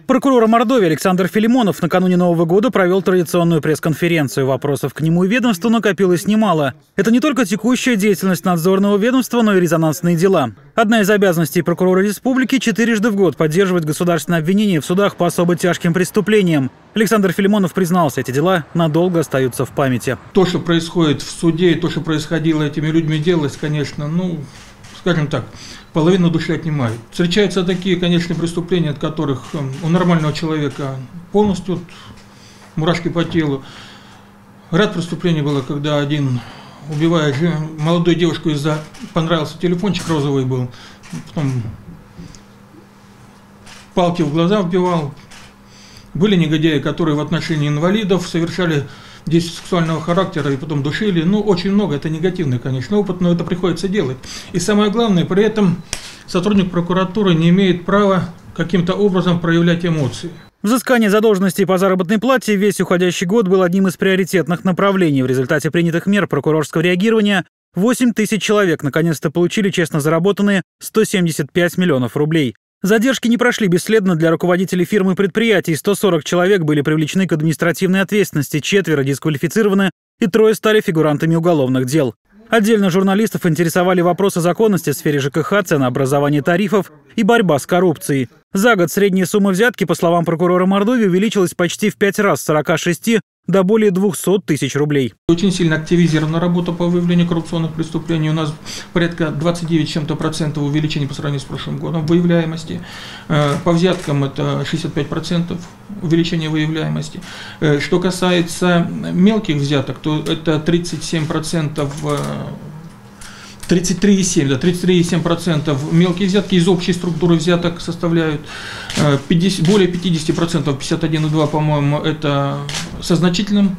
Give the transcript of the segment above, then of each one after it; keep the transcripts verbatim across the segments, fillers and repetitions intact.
Прокурор Мордовии Александр Филимонов накануне Нового года провел традиционную пресс-конференцию. Вопросов к нему и ведомству накопилось немало. Это не только текущая деятельность надзорного ведомства, но и резонансные дела. Одна из обязанностей прокурора республики – четырежды в год поддерживать государственное обвинение в судах по особо тяжким преступлениям. Александр Филимонов признался, эти дела надолго остаются в памяти. То, что происходит в суде, и то, что происходило этими людьми, делалось, конечно, ну, скажем так, половину души отнимает. Встречаются такие, конечно, преступления, от которых у нормального человека полностью мурашки по телу. Ряд преступлений было, когда один, убивая молодую девушку из-за понравился телефончик розовый был, потом палки в глаза вбивал. Были негодяи, которые в отношении инвалидов совершали действия сексуального характера и потом душили. Ну, очень много, это негативный, конечно, опыт, но это приходится делать. И самое главное, при этом сотрудник прокуратуры не имеет права каким-то образом проявлять эмоции. Взыскание задолженностей по заработной плате весь уходящий год был одним из приоритетных направлений. В результате принятых мер прокурорского реагирования восемь тысяч человек наконец-то получили честно заработанные сто семьдесят пять миллионов рублей. Задержки не прошли бесследно для руководителей фирм и предприятий. сто сорок человек были привлечены к административной ответственности, четверо дисквалифицированы и трое стали фигурантами уголовных дел. Отдельно журналистов интересовали вопросы законности в сфере ЖКХ, ценообразования тарифов и борьба с коррупцией. За год средняя сумма взятки, по словам прокурора Мордовии, увеличилась почти в пять раз с сорока шести до более двухсот тысяч рублей. Очень сильно активизирована работа по выявлению коррупционных преступлений. У нас порядка двадцати девяти чем-то процентов увеличения по сравнению с прошлым годом выявляемости. По взяткам это шестьдесят пять процентов увеличения выявляемости. Что касается мелких взяток, то это тридцать семь процентов, тридцать три и семь процентов, да, тридцать три и семь процентов мелкие взятки из общей структуры взяток составляют, пятьдесят, более пятидесяти процентов, пятьдесят один и два, по-моему, это со значительным,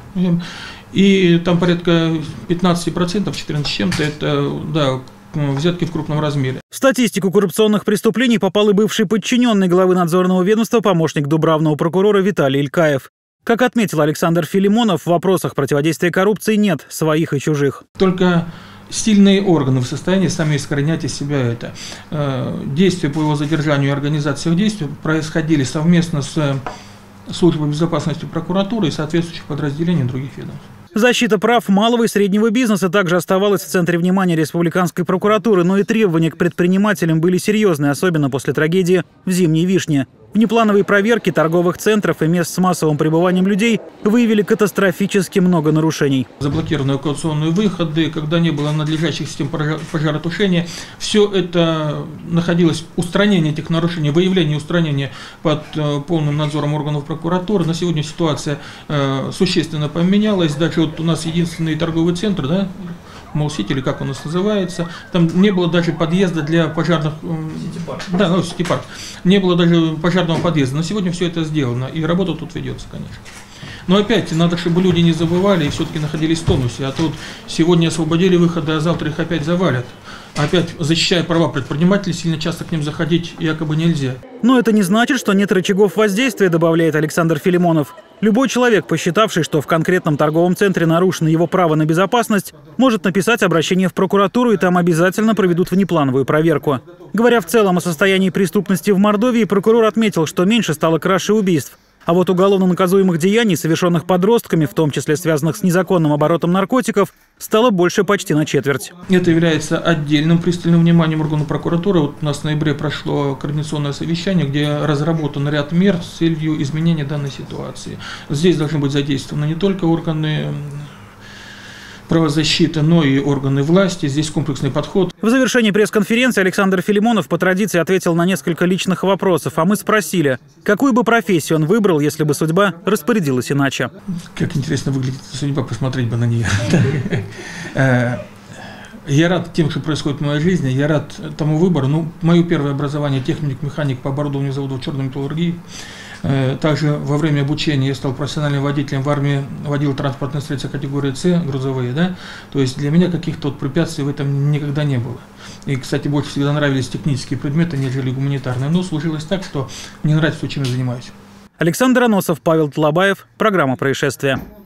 и там порядка пятнадцати процентов, четырнадцати с чем-то, это, да, взятки в крупном размере. В статистику коррупционных преступлений попал и бывший подчиненный главы надзорного ведомства, помощник дубравного прокурора Виталий Илькаев. Как отметил Александр Филимонов, в вопросах противодействия коррупции нет своих и чужих. Только сильные органы в состоянии сами искоренять из себя это. Действия по его задержанию и организации их действий происходили совместно с службой безопасности прокуратуры и соответствующих подразделений других ведомств. Защита прав малого и среднего бизнеса также оставалась в центре внимания республиканской прокуратуры, но и требования к предпринимателям были серьезные, особенно после трагедии в Зимней Вишне. Внеплановые проверки торговых центров и мест с массовым пребыванием людей выявили катастрофически много нарушений. Заблокированы эвакуационные выходы, когда не было надлежащих систем пожаротушения. Все это находилось, устранение этих нарушений, выявление и устранение под полным надзором органов прокуратуры. На сегодня ситуация э, существенно поменялась. Даже вот у нас единственный торговый центр, да, Молл-Сити, или как он у нас называется, там не было даже подъезда для пожарных, да, ну, Сити-парк, не было даже пожарного подъезда. На сегодня все это сделано, и работа тут ведется, конечно. Но опять, надо, чтобы люди не забывали и все-таки находились в тонусе, а тут сегодня освободили выходы, а завтра их опять завалят. Опять, защищая права предпринимателей, сильно часто к ним заходить якобы нельзя. Но это не значит, что нет рычагов воздействия, добавляет Александр Филимонов. Любой человек, посчитавший, что в конкретном торговом центре нарушено его право на безопасность, может написать обращение в прокуратуру, и там обязательно проведут внеплановую проверку. Говоря в целом о состоянии преступности в Мордовии, прокурор отметил, что меньше стало краж и убийств. А вот уголовно наказуемых деяний, совершенных подростками, в том числе связанных с незаконным оборотом наркотиков, стало больше почти на четверть. Это является отдельным пристальным вниманием органов прокуратуры. Вот у нас в ноябре прошло координационное совещание, где разработан ряд мер с целью изменения данной ситуации. Здесь должны быть задействованы не только органы правозащиты, но и органы власти. Здесь комплексный подход. В завершении пресс-конференции Александр Филимонов по традиции ответил на несколько личных вопросов, а мы спросили, какую бы профессию он выбрал, если бы судьба распорядилась иначе. Как интересно выглядит судьба, посмотреть бы на нее. Я рад тем, что происходит в моей жизни, я рад тому выбору. Ну, мое первое образование – техник-механик по оборудованию заводов черной металлургии. Также во время обучения я стал профессиональным водителем в армии, водил транспортные средства категории С, грузовые, да. То есть для меня каких-то вот препятствий в этом никогда не было. И, кстати, больше всегда нравились технические предметы, нежели гуманитарные. Но сложилось так, что мне нравится то, чем я занимаюсь. Александр Аносов, Павел Тлабаев. Программа «Происшествия».